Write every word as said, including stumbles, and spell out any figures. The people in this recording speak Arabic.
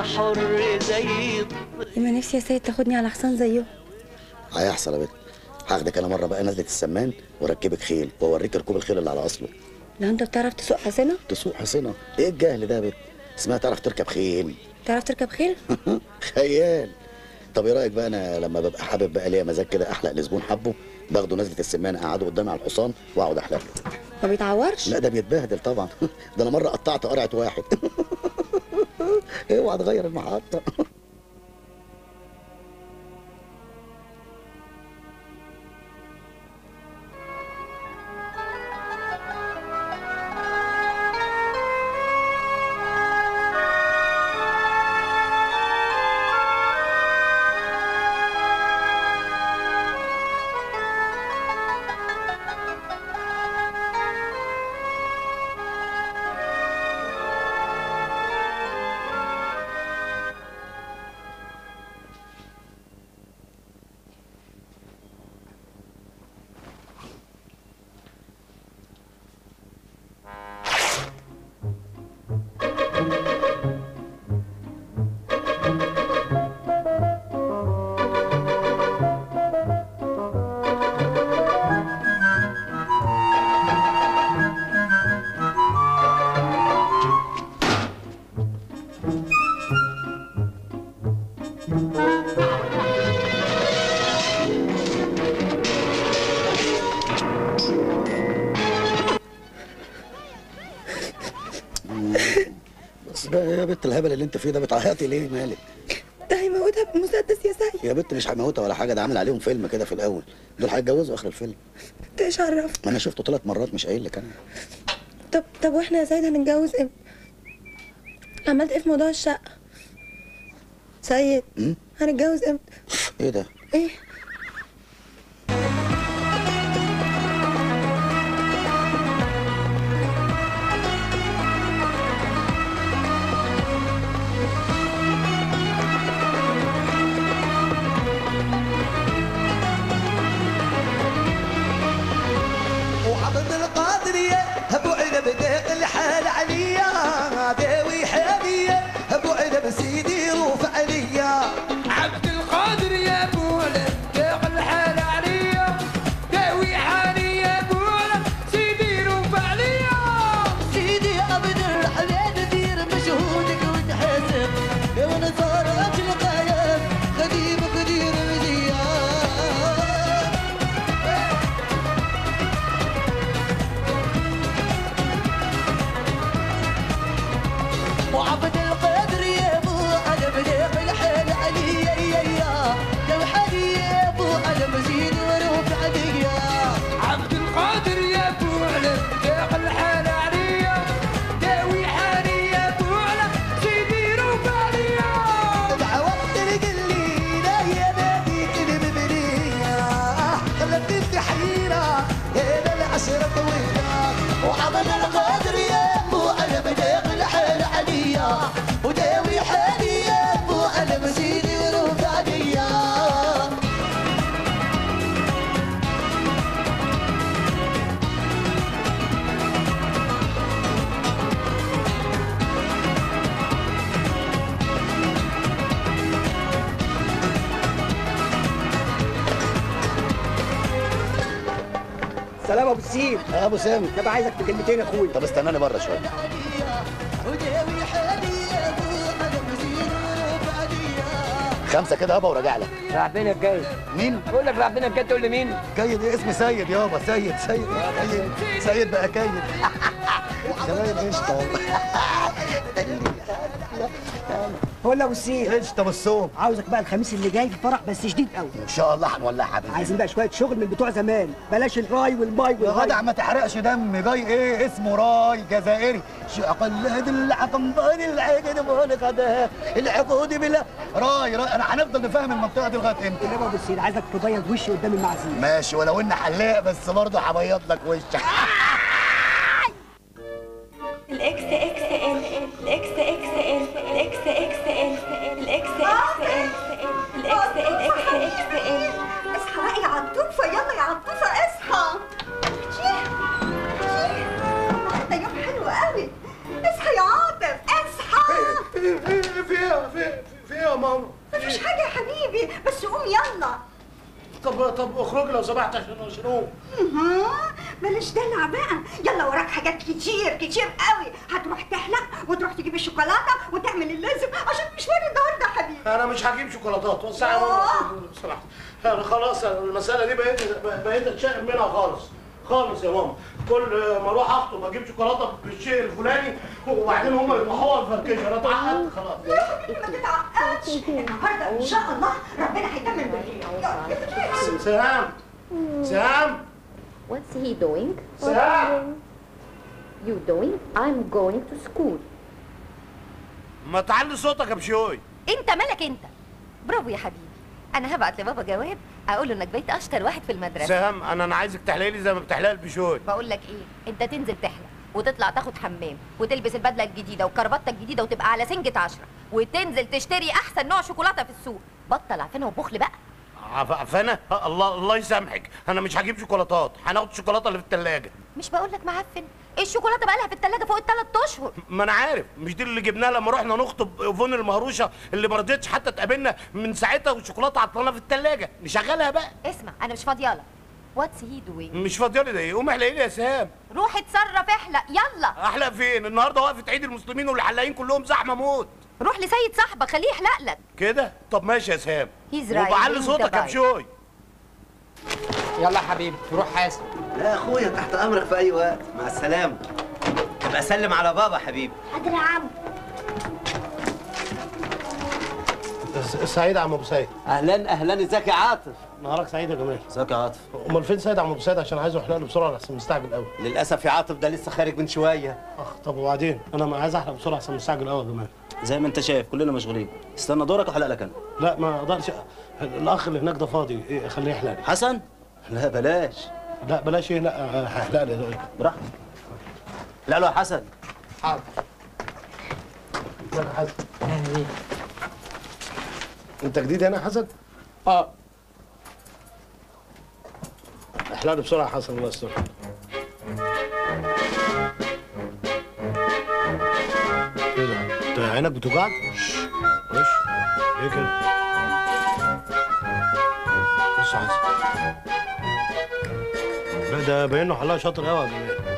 يا حر زي يما نفسي يا سيد تاخدني على حصان زيه. هيحصل يا بنت. هاخدك انا مره بقى نزله السمان واركبك خيل واوريك ركوب الخيل اللي على اصله. لا انت بتعرف تسوق حصانه؟ تسوق حصنه؟ ايه الجهل ده يا بنت؟ اسمها تعرف تركب خيل. تعرف تركب خيل؟ خيال. طب ايه رايك بقى انا لما ببقى حابب بقى ليا مزاج كده احلق لزبون حبه باخده نزله السمان اقعده قدامي على الحصان واقعد احلق له. ما بيتعورش؟ لا ده بيتبهدل طبعا. ده انا مره قطعت قرعه واحد. اوعى تغير المحطه. بس بقى يا بنت الهبل اللي انت فيه ده بتعيطي ليه مالك؟ ده هيموتها بمسدس يا سيد. يا بنت مش هيموتها ولا حاجه، ده عامل عليهم فيلم كده في الاول، دول هيتجوزوا اخر الفيلم. انت ايش عرفك؟ ما انا شفته ثلاث مرات مش قايل لك انا. طب طب واحنا يا سيد هنتجوز امتى؟ عملت ايه في موضوع الشقه؟ سيد م? هنتجوز امتى؟ ايه ده؟ ايه؟ وعبد القادر يا ابو عنب داق الحال عليا داوي حاليا ابو عنب سيدي روف عليا. عبد القادر يا ابو عنب داق الحال عليا داوي حالي يا ابو عنب سيدي روف عليا. سيدي عبد الحلال دير مجهودك وتحاسب وانا صارت القايم خديمك دير مزيان. وعبد القادر يا ابو علم داق الحال عليا يا يا داوي حالي يا ابو علم زيد وروف عليا. عبد القادر يا ابو عنب داق الحال عليا داوي حالي يا ابو عنب سيدي روف عليا. دعوت القليلة يا ناديك المبنية خلت انت حيرة هنا العشرة طويلة. وعبد القادر يا ابو علم داق الحال عليا وداوي حالي يا ابو علم زيدي وروف عليا. سلام ابو السيد. يا ابو سامي انا عايزك في كلمتين يا اخويا. طب استناني بره شويه. وداوي حالي يا ابو علم زيدي وروف عليا. خمسه كده يابا وراجع لك. راح فين يا جاي؟ مين؟ بقول لك راح فين يا جاي تقول لي مين؟ كيد ايه اسم سيد يابا. سيد سيد سيد سيد بقى كيد. سيد قشطه والله. بقول لك ابو السيد قشطه بالصوم. عاوزك بقى الخميس اللي جاي في فرح بس شديد قوي. ان شاء الله هنولعها باذن عايزين بقى شويه شغل من بتوع زمان، بلاش الراي والماي يا والهاي. جدع ما تحرقش دم. جاي ايه اسمه راي جزائري شقلد العقنبان العجن منقده العقود بلا راي راي. انا هنفضل نفهم المنطقه دي لغايه امتى؟ انما ابو السيد عايزك تبيض وشي قدام المعازيم. ماشي ولو ان حلاق بس برضه هبيض لك وشك. الاكس اكس ال الاكس اكس ال الاكس اكس ال الاكس اكس ال الاكس اكس اكس ال. اصحى بقى يا عطوفة، يلا يا عطوفة اصحى. شيه شيه النهارده يوم حلو قوي. اصحى يا عاطف اصحى. ايه فيها ايه في في ايه يا ماما؟ مفيش حاجه يا حبيبي، بس قوم يلا. طب طب اخرجي لو سمحت عشان اشرب. اها بلاش دلع بقى، يلا وراك حاجات كتير كتير قوي. هتروح تحلق وتروح تجيب الشوكولاته وتعمل اللازم عشان مشوار النهارده يا حبيبي. انا مش هجيب شوكولاتات، وسعي يا ماما لو سمحت. انا خلاص المساله دي بقيت بقيت اتشائم منها خالص خالص يا ماما. كل ما اروح اخطب اجيب شوكولاته بالشيء الفلاني وبعدين هم يطلعوها الفركشه. انا اتعقدت خلاص. يا حبيبي ما تتعقدش، النهارده ان شاء الله ربنا هيتمم بالخير. سهام سهام What's he doing? سهام You doing? I'm going to school. ما تعلي صوتك يا بشوي. انت مالك انت؟ برافو يا حبيبي. انا هبعت لبابا جواب اقول له انك بقيت اشطر واحد في المدرسه. سهام انا انا عايزك تحلقي لي زي ما بتحلقي البشوي. بقول لك ايه، انت تنزل تحلق وتطلع تاخد حمام وتلبس البدله الجديده وكربطتك الجديده وتبقى على سنجة عشرة وتنزل تشتري احسن نوع شوكولاته في السوق. بطل عفانه وبخل بقى. عفانه؟ الله الله يسامحك، انا مش هجيب شوكولاتات، هناخد الشوكولاته اللي في الثلاجه. مش بقول لك معفن؟ الشوكولاته بقى لها في الثلاجه فوق الثلاث اشهر. ما انا عارف، مش دي اللي جبناها لما رحنا نخطب ايفون المهروشه اللي ما رضيتش حتى تقابلنا من ساعتها والشوكولاته عطلانه في الثلاجه. نشغلها بقى. اسمع انا مش فاضيالك. واتس هي دوينج؟ مش فاضيالي ده ايه؟ قوم احلقي لي يا سهام. روح اتصرف احلق يلا. احلق فين؟ النهارده وقفه عيد المسلمين والحلاقين كلهم زحمه موت. روح لسيد صاحبك خليه يحلق لك. كده؟ طب ماشي يا سهام. He's right. وبعلي صوتك يا بشوي. يلا يا حبيبي روح حاسب. لا يا اخويا تحت امرك في اي وقت. مع السلامه. ابقى سلم على بابا حبيبي. حاضر يا عم. سعيد يا عم ابو سيد. اهلا اهلا، ازيك يا عاطف؟ نهارك سعيد يا جمال. ازيك يا عاطف؟ امال فين سيد يا عم ابو سيد عشان عايزه يحلق له بسرعه لحسن مستعجل قوي. للاسف يا عاطف ده لسه خارج من شويه. اخ طب وبعدين؟ انا عايز احلق بسرعه عشان مستعجل قوي يا جمال. زي ما انت شايف كلنا مشغولين. استنى دورك واحلق لك انا. لا ما اقدرش، الاخ اللي هناك ده فاضي، إيه خليه يحلق لي. حسن؟ لا بلاش. لا بلاش ايه؟ لا هحلق لي. براحتك. لا له يا حسن. حاضر. ازيك يا حسن؟ اهلا بيك. انت جديد هنا يا حسن؟ اه. احلق لي بسرعه يا حسن الله يستر. ايه ده؟ انت عينك بتوجعك؟ وش؟ ايه كده؟ بص يا حسن. لا ده باين له حلاق شاطر قوي يا جماعه.